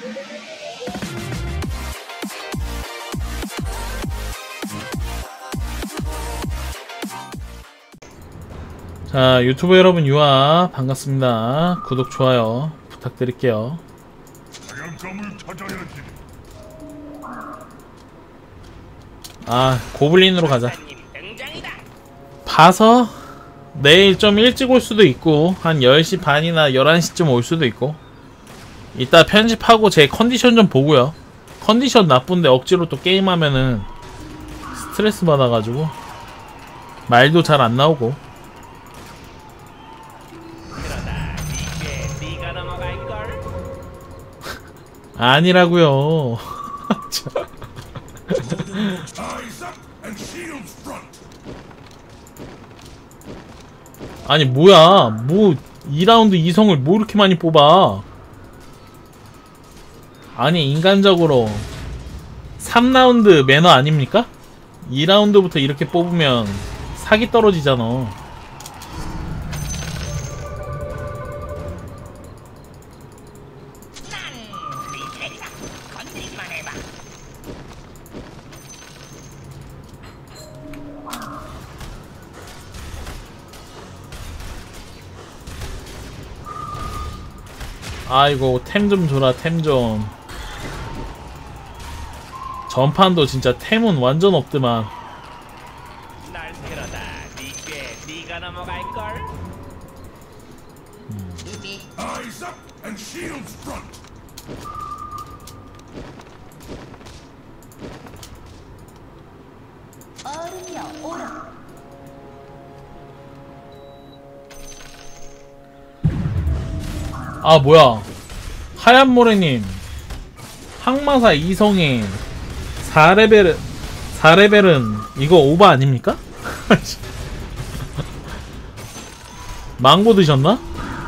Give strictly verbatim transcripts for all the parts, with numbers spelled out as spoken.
자, 유튜브 여러분 유아 반갑습니다. 구독 좋아요 부탁드릴게요. 아, 고블린으로 가자. 봐서 내일 좀 일찍 올 수도 있고 한 열 시 반이나 열한 시쯤 올 수도 있고, 이따 편집하고 제 컨디션 좀 보고요. 컨디션 나쁜데 억지로 또 게임하면은 스트레스 받아가지고 말도 잘 안 나오고. 아니라고요. 아니 뭐야, 뭐 이 라운드 이성을 뭐 이렇게 많이 뽑아. 아니 인간적으로 삼 라운드 매너 아닙니까? 이 라운드부터 이렇게 뽑으면 사기 떨어지잖아. 아이고, 템 좀 줘라, 템 좀. 전판도 진짜 템은 완전 없더만. 음. 아 뭐야, 하얀모래님 항마사 이성인 사 레벨 사 레벨은 이거 오버 아닙니까? 망고 드셨나?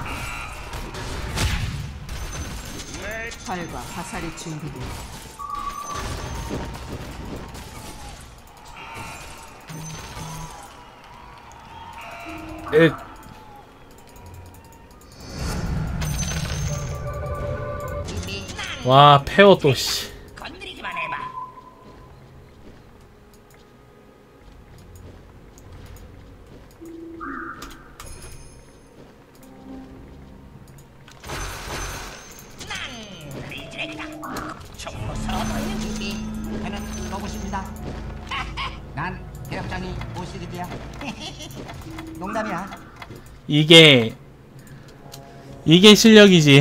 활과 화살이 준비돼. 에. 와, 페어 또 씨. 난 대역장이 오시리드야. 농담이야. 이게 이게 실력이지.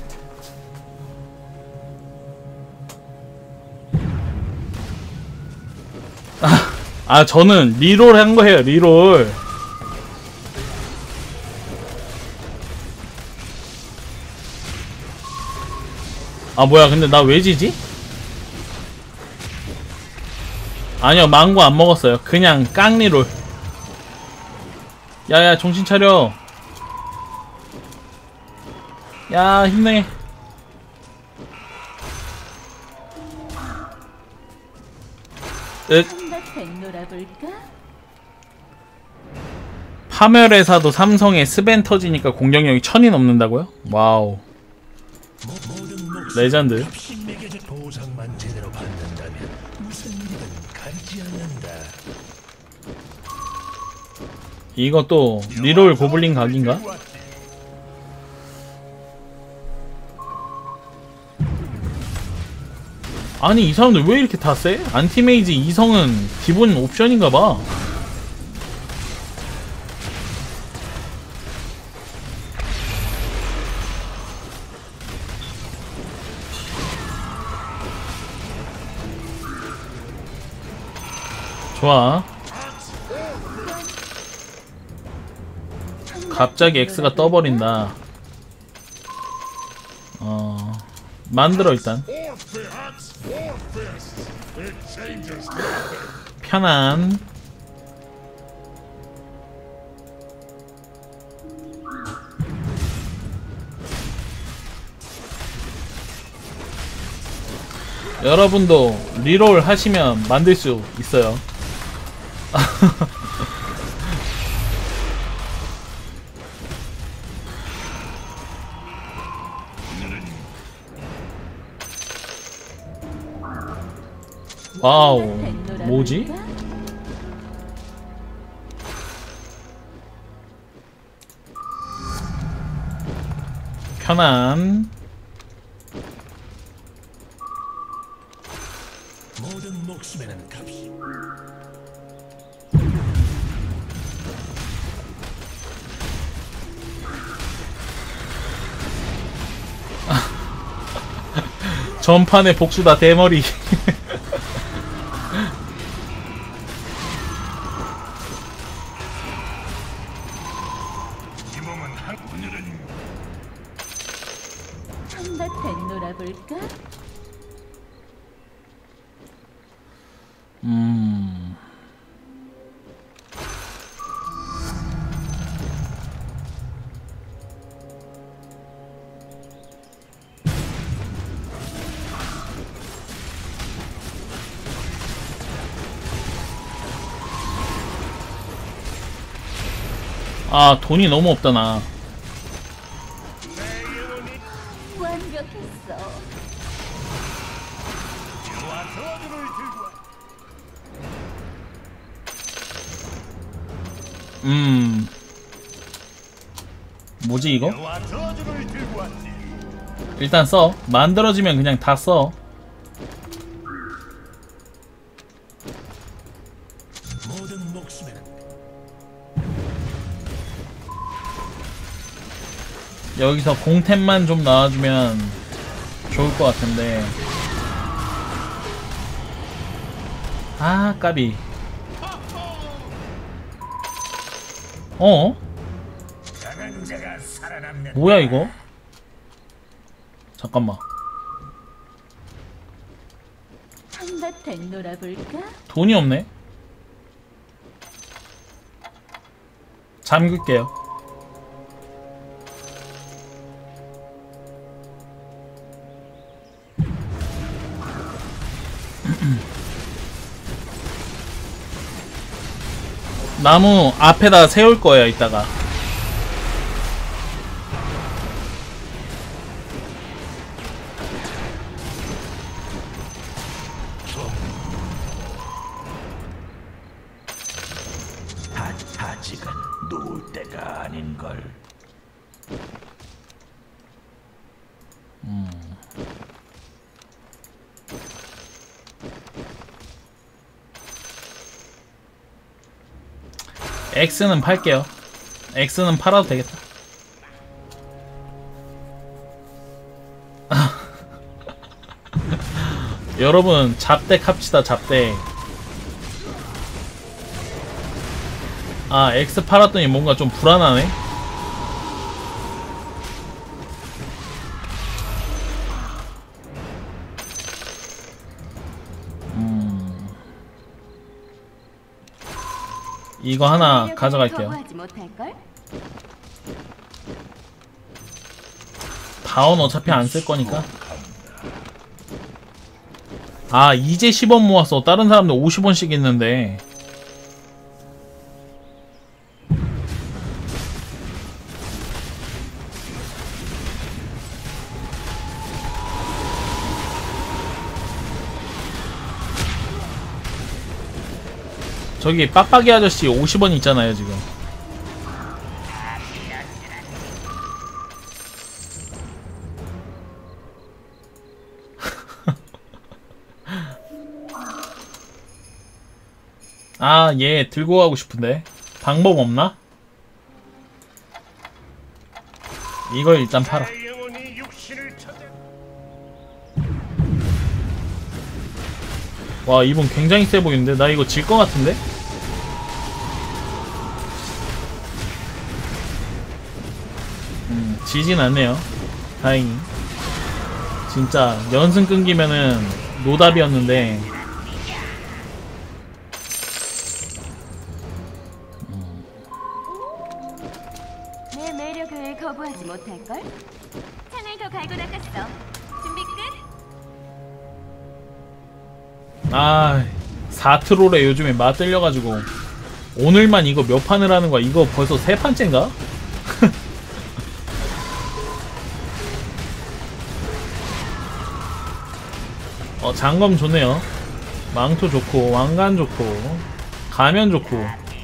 아, 아 저는 리롤 한 거예요, 리롤. 아 뭐야, 근데 나 왜 지지? 아니요, 망고 안 먹었어요. 그냥 깡리롤. 야야, 정신 차려. 야, 힘내. 윽. 파멸회사도 삼성에 스벤 터지니까 공격력이 천이 넘는다고요? 와우. 레전드. 이거 또 리롤 고블린 각인가? 아니 이 사람들 왜 이렇게 다 세? 안티메이지 이성은 기본 옵션인가봐. 좋아. 갑자기 X가 떠버린다. 어... 만들어 일단. 편안. 여러분도 리롤 하시면 만들 수 있어요. 와우. 뭐지? 편안. 모든 목숨에는 값이. 전판의 복수다 대머리. 한바탕 놀아볼까? 음. 아, 돈이 너무 없다 나. 완벽했어. 음. 뭐지 이거? 일단 써. 만들어지면 그냥 다 써. 모든 목숨에는 여기서 공템만 좀 나와주면 좋을 것 같은데. 아, 까비. 어? 강한 자가 살아남는. 뭐야 이거? 잠깐만. 한바탕 놀아볼까? 돈이 없네. 잠글게요. 나무 앞에다 세울 거예요, 이따가. 아, 아직은 놓을 때가 아닌걸. X는 팔게요. X는 팔아도 되겠다. 여러분, 잡덱 합시다, 잡덱. 아, X 팔았더니 뭔가 좀 불안하네. 음. 이거 하나 가져갈게요. 다운 어차피 안 쓸 거니까. 아, 이제 십 원 모았어. 다른 사람들 오십 원씩 있는데. 저기 빡빡이 아저씨 오십 원 있잖아요 지금. 아, 얘 들고 가고 싶은데 방법 없나? 이걸 일단 팔아. 와, 이분 굉장히 세 보이는데? 나 이거 질 것 같은데? 음, 지진 않네요. 다행히. 진짜 연승 끊기면은 노답이었는데. 내 매력을 거부하지 못할걸? 창을 더 갈고 닦았어. 준비 끝? 아, 사트롤에 요즘에 맞들려가지고 오늘만 이거 몇 판을 하는 거야? 이거 벌써 세 판째인가? 어, 장검 좋네요. 망토 좋고 왕관 좋고 가면 좋고.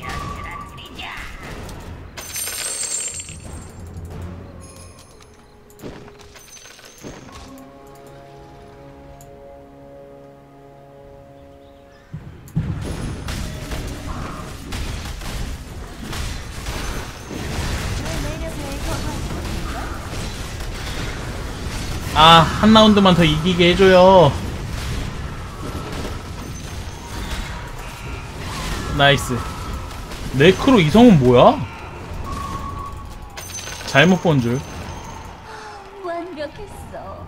아, 한 라운드만 더 이기게 해줘요. 나이스. 네크로 이성은 뭐야? 잘못 본 줄. 완벽했어.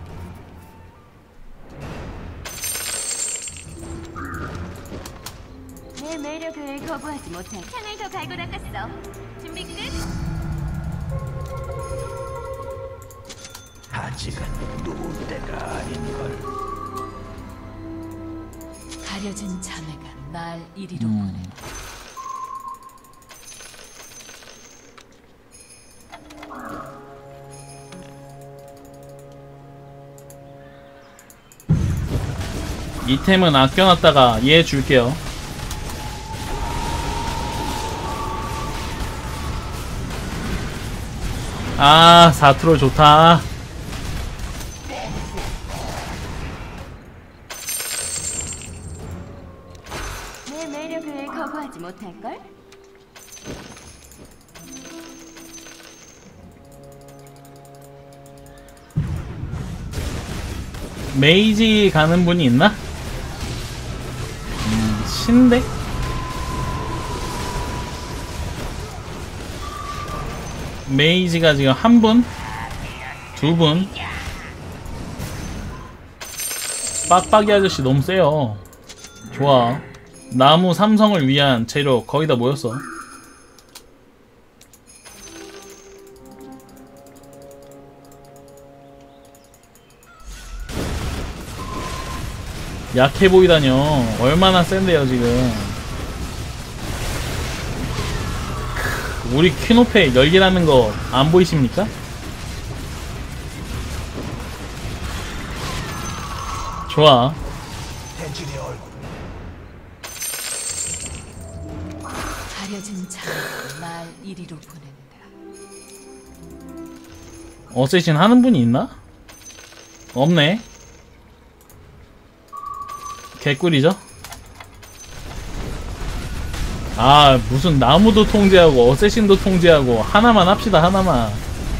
내 매력을 거부하지 못해. 창을 더 갈고 닦았어. 준비 끝. 아직은 누울 때가 아닌걸. 가려진 자매가 날 이리로 보낸다. 이템은 아껴놨다가 얘 줄게요. 아, 사트롤 좋다. 내 매력을 거부하지 못할걸? 메이지 가는 분이 있나? 음, 신데? 메이지가 지금 한 분? 두 분? 빡빡이 아저씨 너무 세요. 좋아. 나무 삼성을 위한 재료 거의 다 모였어. 약해 보이다뇨. 얼마나 센데요 지금. 우리 퀴노페 열기라는 거 안 보이십니까? 좋아. 가려진 자매가 날 이리로 보낸다. 어쌔신 하는 분이 있나? 없네. 개꿀이죠? 아, 무슨 나무도 통제하고 어쌔신도 통제하고 하나만 합시다. 하나만.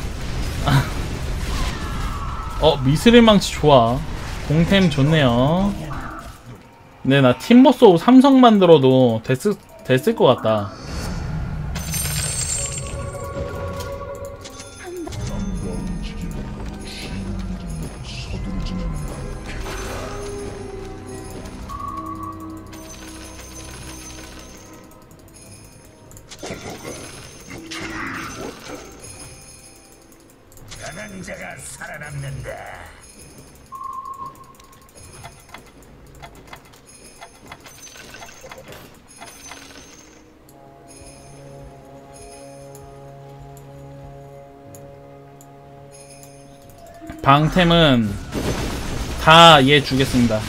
어, 미스릴 망치 좋아. 공템 좋네요. 근데 나 팀버소우 삼성 만들어도 됐을, 됐을 것 같다. 강한 자가 살아남는다. 방템은 다 얘 주겠습니다.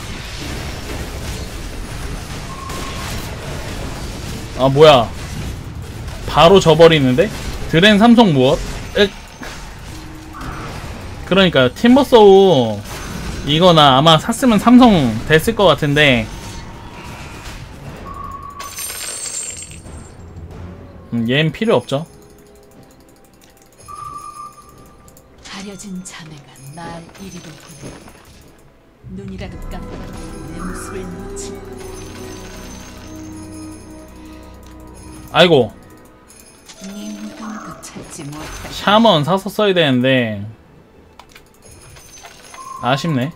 아, 뭐야. 바로 져버리는데? 드렌 삼성 무엇? 엑. 그러니까요. 팀버소우 이거나 아마 샀으면 삼성 됐을 것 같은데 음, 얘는 필요 없죠. 가려진 자매가 날 이리로 보낸다. 눈이라도 깜빡이고 내 모습을 놓칠 거야. 아이고, 네 무덤도 찾지 못할 샤먼 사서 써야 되는데 아쉽네.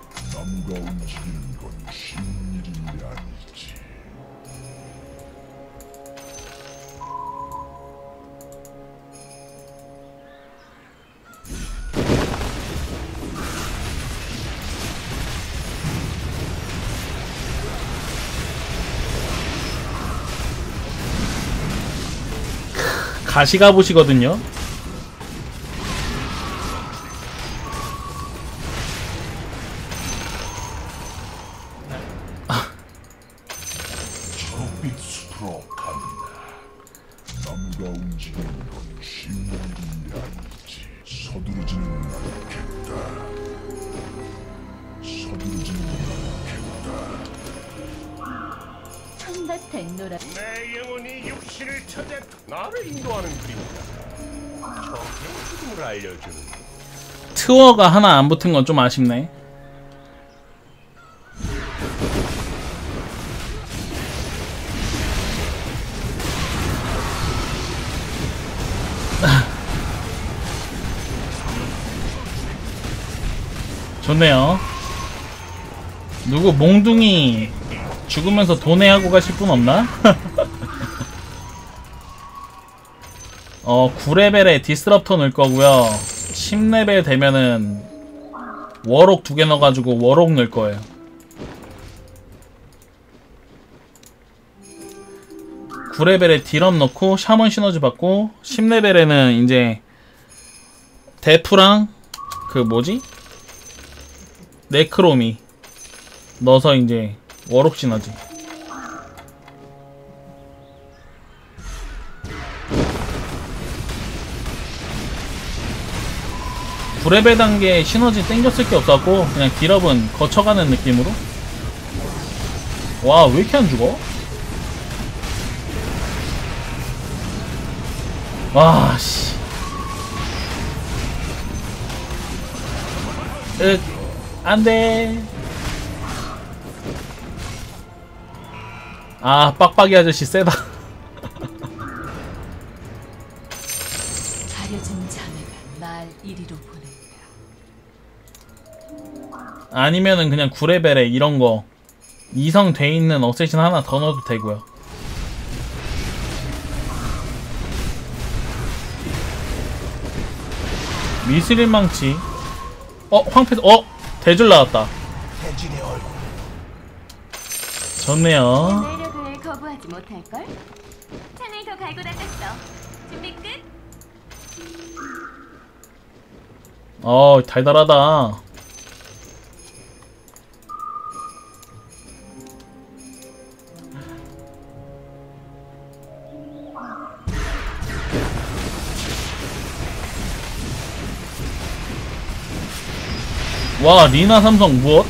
가시가보시거든요. 한바탕 놀아. 내 영혼이 육신을 찾아 나를 인도하는 그림자. 저의 죽음을 알려주는. 트워가 하나 안 붙은 건 좀 아쉽네. 좋네요. 누구 몽둥이 죽으면서 도내하고 가실 분 없나? 어, 구 레벨에 디스럽터 넣을 거고요. 십 레벨 되면은 워록 두 개 넣어가지고 워록 넣을 거예요. 구 레벨에 딜업 넣고 샤먼 시너지 받고 십 레벨에는 이제 데프랑 그 뭐지? 네크로미 넣어서 이제 워록 시너지. 구 레벨 단계 시너지 땡겼을 게 없었고 그냥 딜업은 거쳐가는 느낌으로. 와, 왜 이렇게 안 죽어? 와, 씨. 으, 안 돼. 아, 빡빡이 아저씨 세다. 가려진 자네가 날 이리로 보낸다. 아니면은 그냥 구 레벨에 이런 거 이성 돼 있는 어쌔신 하나 더 넣어도 되고요. 미스릴 망치. 어, 황패, 어, 대줄 나왔다. 좋네요. 매력을 거부하지 못할걸? 창을 더 갈고 닦았어. 준비 끝? 어, 달달하다. 와, 리나 삼성 무엇?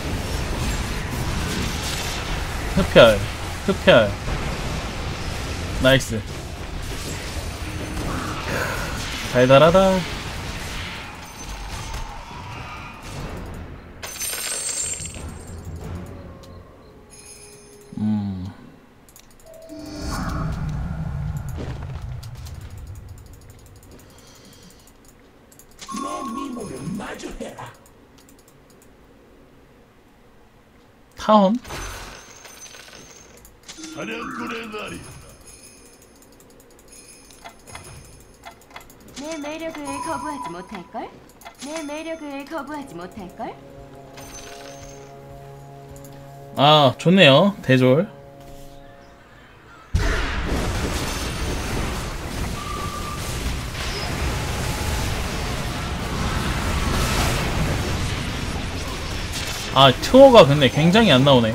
흡혈, 흡혈. 나이스. 달달하다. 음. 타원? 사냥꾼의 날이. 내 매력을 거부하지 못할걸? 내 매력을 거부하지 못할걸? 아, 좋네요. 대졸. 아, 트워가 근데 굉장히 안 나오네.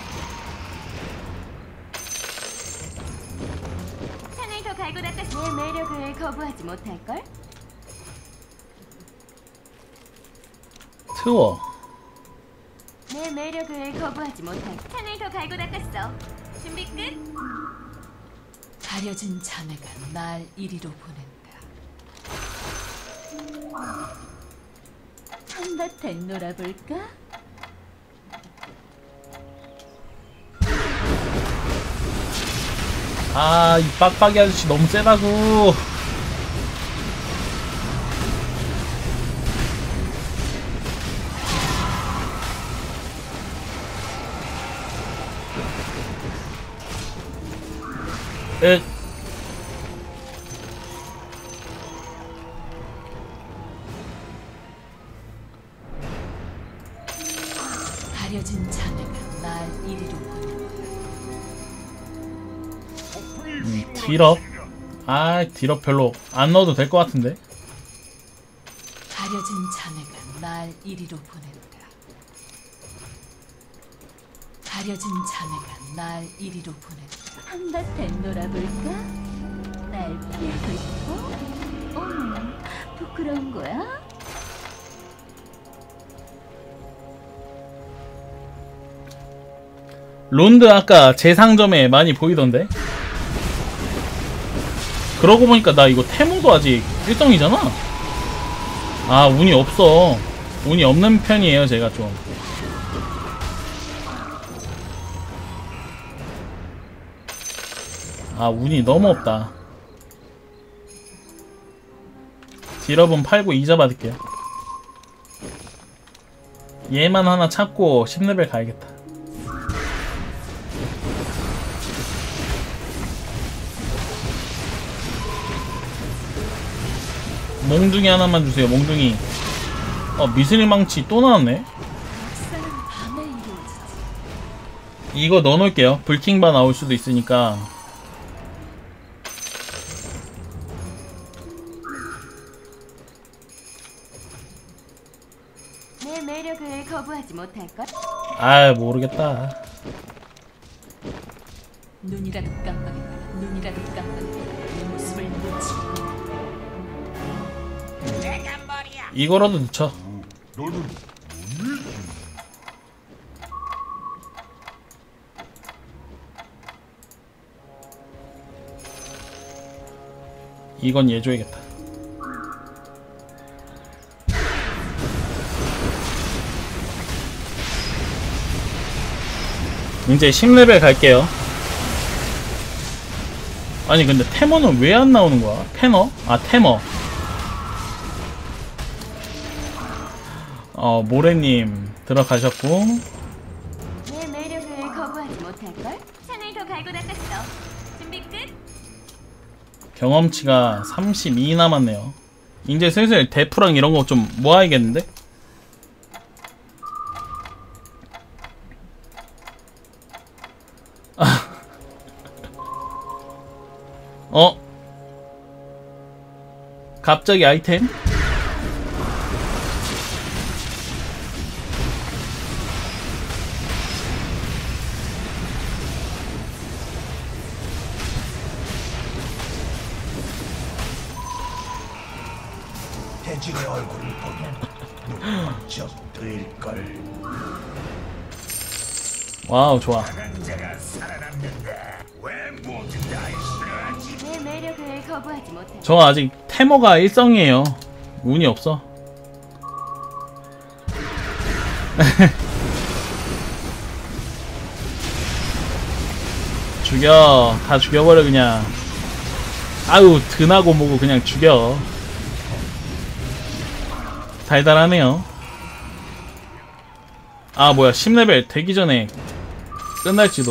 창을 더 갈고 닦았어. 내 매력을 거부하지 못할걸? 트워. 내 매력을 거부하지 못할. 창을 더 갈고 닦았어. 준비 끝? 가려진 자네가 날 이리로 보낸다. 한바탕 놀아볼까? 아, 이 빡빡이 아저씨 너무 세다고. 에. 가려진 자네가 날 이리로 보낸다. 음, 딜업. 아, 딜업 별로 안 넣어도 될 것 같은데. 가려진 자네가 날 이리로 보낸다. 가려진 자네가 날 이리로 보낸다. 한바탕 놀아볼까? 날 피하고 싶어? 어머, 부끄러운 거야? 론드 아까 제 상점에 많이 보이던데? 그러고 보니까 나 이거 테모도 아직 일성이잖아? 아, 운이 없어. 운이 없는 편이에요, 제가 좀. 아, 운이 너무 없다. 딜업은 팔고 이자 받을게요. 얘만 하나 찾고 십 레벨 가야겠다. 몽둥이 하나만 주세요. 몽둥이. 어, 미스릴 망치 또 나왔네. 역사는 밤에 이루어지지. 이거 넣어놓을게요. 불킹바 나올 수도 있으니까. 내 매력을 거부하지 못할걸? 아, 모르겠다. 눈이라도 깜빡이다가 눈이라도 깜빡이다가 이 모습을 놓치. 이거라도 넣자. 이건 얘 줘야겠다. 이제 십 레벨 갈게요. 아니 근데 테머는 왜 안 나오는 거야? 테너? 아, 테머. 어, 모래님 들어가셨고. 내 매력을 거부하지 못할걸? 창을 더 갈고 닦았어. 준비 끝? 경험치가 삼십이 남았네요. 이제 슬슬 대프랑 이런 거 좀 모아야겠는데? 어? 갑자기 아이템? 대진의 얼굴을 보면 눈이 번쩍 뜨일걸. 와우, 좋아. 자가 살아남는다. 왜 모든 다 싫어하지? 내 매력을 거부하지 못할 저 아직 테머가 일성이에요. 운이 없어. 죽여. 다 죽여버려 그냥. 아유, 드나고 뭐고 그냥 죽여. 달달하네요. 아, 뭐야, 십 레벨 되기 전에 끝날지도.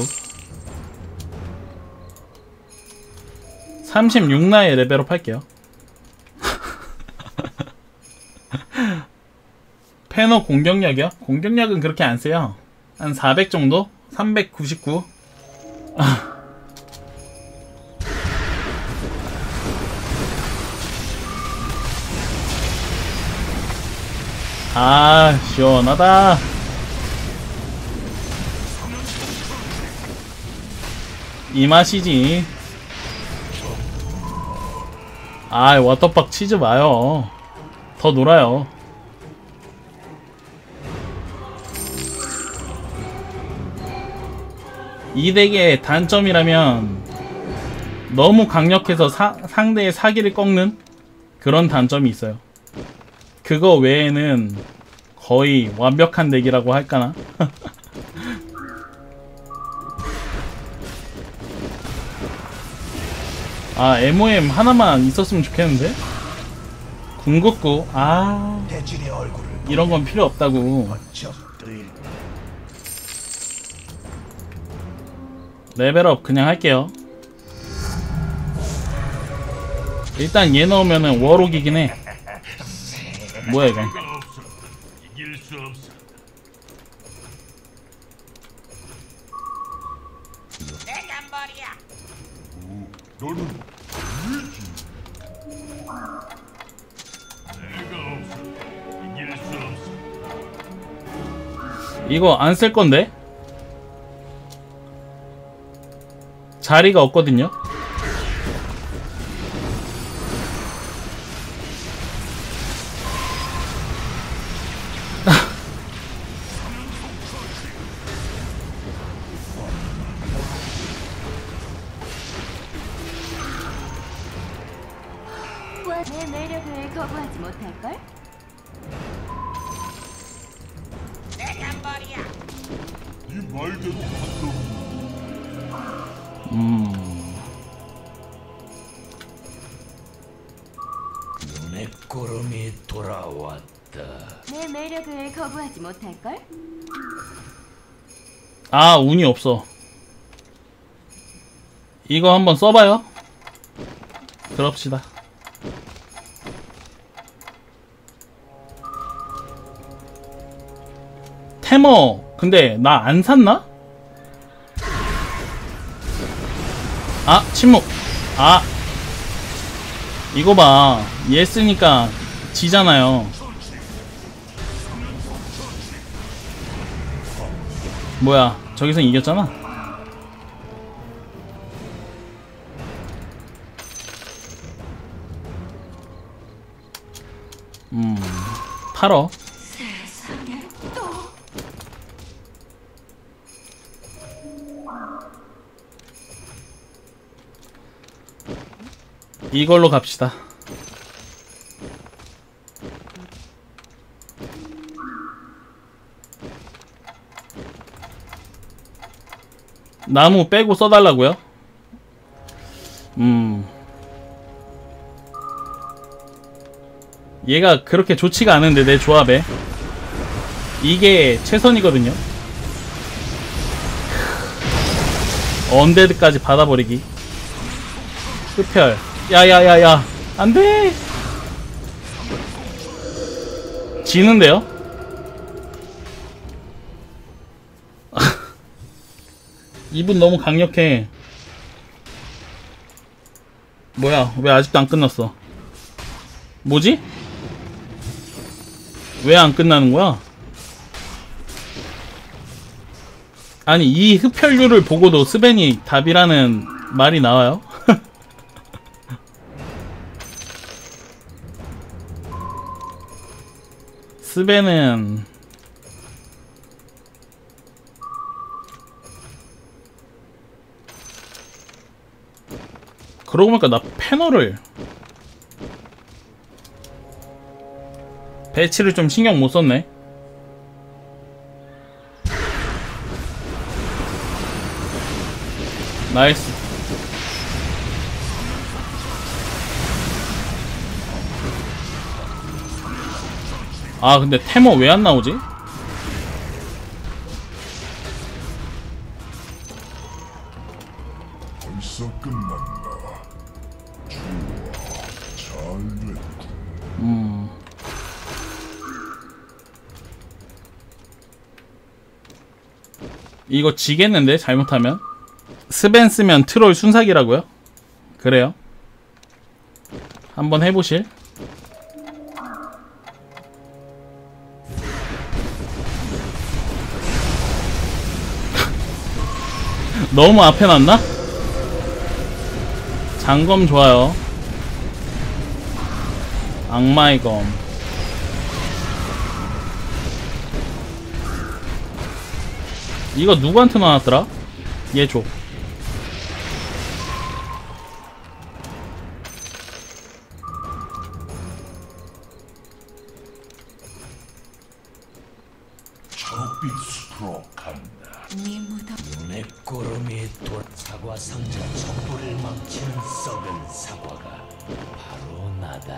삼십육 나에 레벨업 할게요. 패너 공격력이요? 공격력은 그렇게 안 세요. 한 사백 정도? 삼백구십구? 아, 시원하다. 이 맛이지. 아, 워터팍 치지 마요. 더 놀아요. 이 덱의 단점이라면 너무 강력해서 사, 상대의 사기를 꺾는 그런 단점이 있어요. 그거 외에는 거의 완벽한 덱이라고 할까나? 아, 엠오엠 하나만 있었으면 좋겠는데? 궁극구. 아, 대진의 얼굴을 이런 건 필요 없다고. 번쩍 뜨일. 레벨업 그냥 할게요. 일단 얘 넣으면은 워록이긴 해. 뭐야 이건? 이길 수 없어. 너는 내가 없어. 이길 수 없어. 이거 안 쓸 건데? 자리가 없거든요. 도와 내 매력을 거부하지 못할걸? 이 말대로 한다고. 음. 눈의 구름이 돌아왔다. 내 매력을 거부하지 못할걸? 아, 운이 없어. 이거 한번 써봐요. 그럽시다. 테머 근데 나 안 샀나? 아 침묵. 아 이거 봐. 얘 쓰니까 지잖아요. 뭐야 저기서 이겼잖아. 음 팔어. 이걸로 갑시다. 나무 빼고 써달라고요? 음 얘가 그렇게 좋지가 않은데 내 조합에 이게 최선이거든요. 언데드까지 받아버리기. 흡혈. 야야야야 안돼. 지는데요? 이분 너무 강력해. 뭐야 왜 아직도 안 끝났어. 뭐지? 왜 안 끝나는 거야? 아니 이 흡혈률을 보고도 스벤이 답이라는 말이 나와요? 스벤은 그러고 보니까 나 패널을 배치를 좀 신경 못 썼네. 나이스. 아 근데 테머 왜 안 나오지? 벌써 끝났나? 좋아, 잘됐군. 음. 이거 지겠는데 잘못하면? 스벤 쓰면 트롤 순삭이라고요? 그래요? 한번 해보실? 너무 앞에 놨나? 장검 좋아요. 악마의 검. 이거 누구한테 나왔더라? 얘 줘. 초록빛 숲으로 간다. 네 무덤 눈의 구름이 돌 사과 상자 촛불을 망치는 썩은 사과가 바로 나다.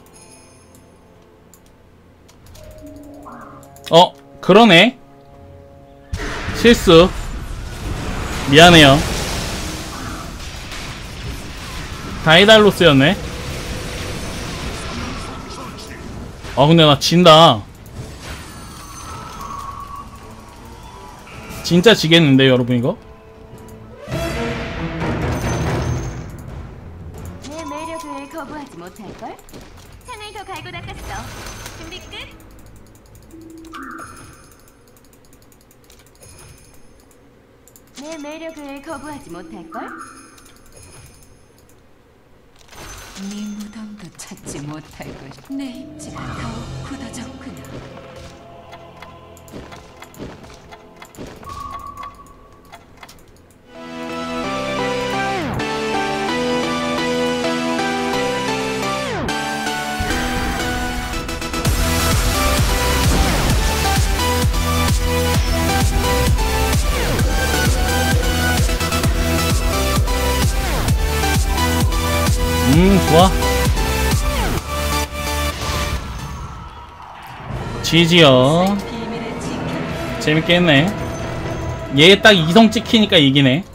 어, 그러네. 실수. 미안해요. 다이달로스였네. 아 근데 나 진다. 진짜 지겠는데 여러분 이거? 내 매력을 거부하지 못할걸? 창을 더 갈고 닦았어. 준비 끝? 내 매력을 거부하지 못할걸? 네 무덤도 찾지 못할 것. 내 입지가 더욱 굳어졌구나. 좋아. 지지요. 재밌게 했네. 얘 딱 이성 찍히니까 이기네.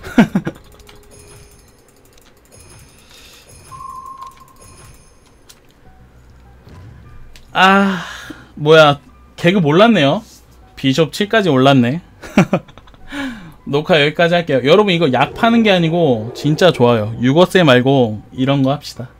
아, 뭐야, 개그 몰랐네요. 비숍 칠까지 올랐네. 녹화 여기까지 할게요. 여러분 이거 약 파는 게 아니고 진짜 좋아요. 육어세 말고 이런 거 합시다.